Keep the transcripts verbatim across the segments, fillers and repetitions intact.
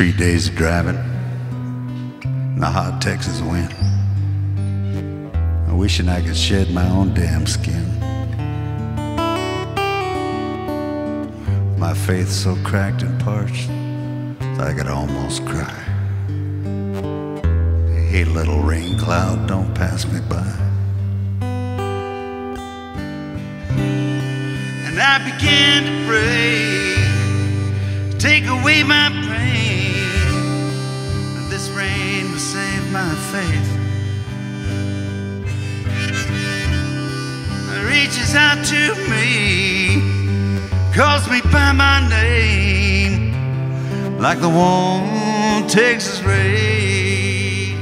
Three days of driving in the hot Texas wind, wishing I could shed my own damn skin. My faith so cracked and parched I could almost cry. Hey, little rain cloud, don't pass me by. And I began to pray, take away my pain, and this rain will save my faith. It reaches out to me, calls me by my name, like the warm Texas rain.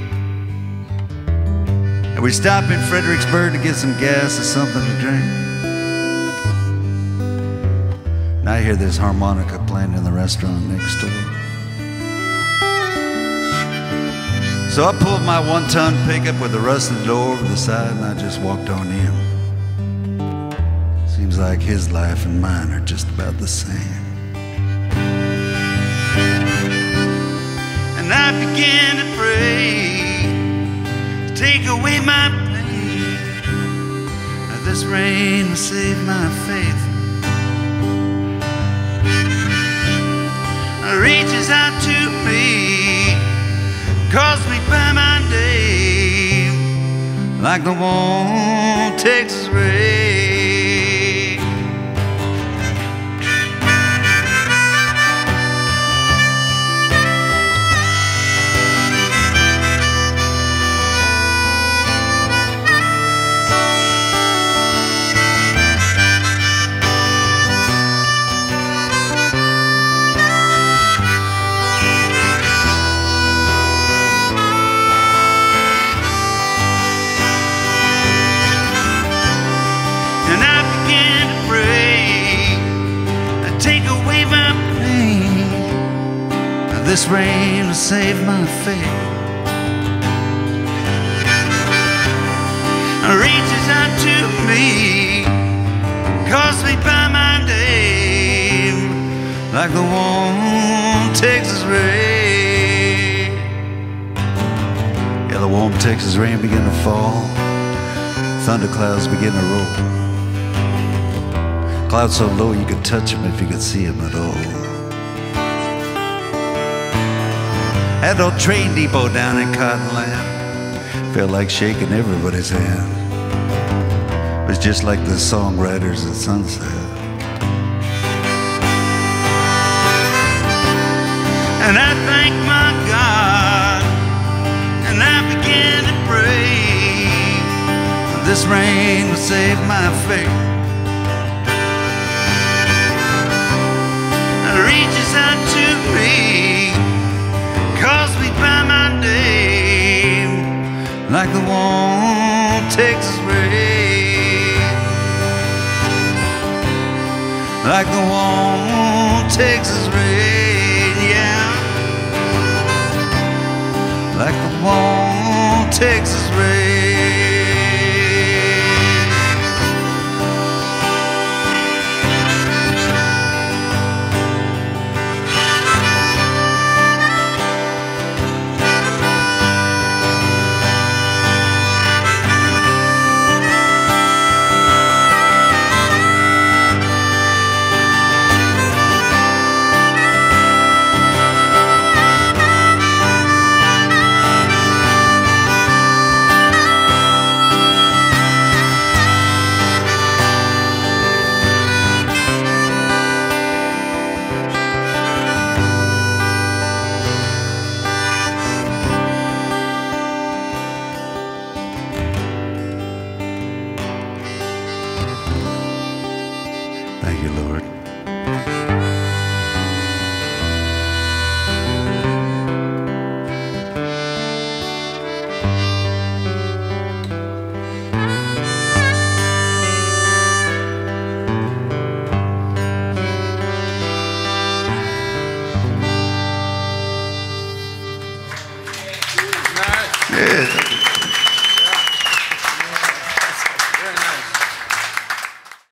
And we stop in Fredericksburg to get some gas or something to drink. And I hear this harmonica playing in the restaurant next door. So I pulled my one-ton pickup with the rusted door over the side, and I just walked on in. Seems like his life and mine are just about the same. And I began to pray, take away my pain, now this rain will save my faith. It reaches out to me, calls me by my name, like the warm Texas rain. This rain will save my faith. It reaches out to me, calls me by my name, like the warm Texas rain. Yeah, the warm Texas rain began to fall, thunderclouds begin to roll. Clouds so low you could touch them if you could see them at all. That old train depot down in Cottonland felt like shaking everybody's hand. It was just like the Songwriters at sunset. And I thank my God, and I began to pray, this rain will save my faith. It reaches out to me, calls me by my name, like the warm Texas rain, like the warm Texas rain, yeah, like the warm Texas rain. Thank you, Lord. Yeah.